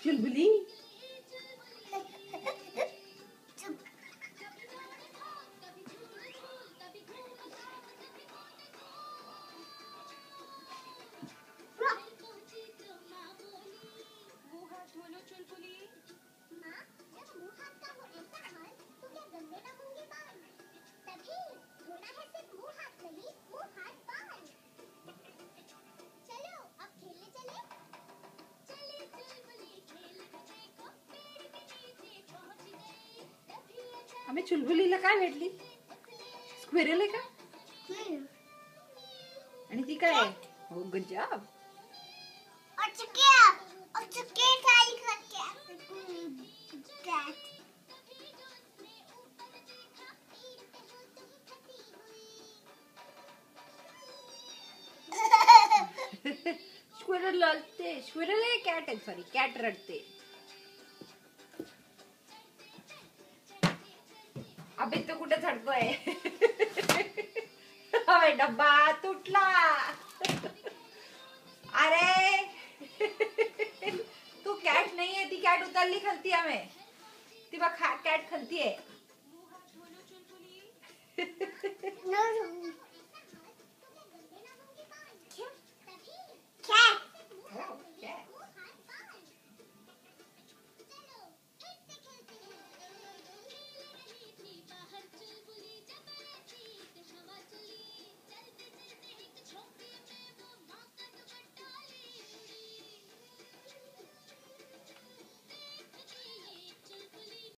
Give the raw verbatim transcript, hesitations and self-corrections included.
चुलबुली आम्ही चुलबुलीला काय भेटली? स्क्विरल आहे का? आणि ती काय आहे? हो, गुड जॉब. स्क्विरल रडते. स्क्विरल आहे कॅट आहे, सॉरी कॅट रडते. अबे तो कुठे चढतोय? अबे डब्बा तुटला. अरे तू कॅट नाही आहे, ती कॅट उतरली खालती. हमें ती बघ कॅट खालती आहे. Cat.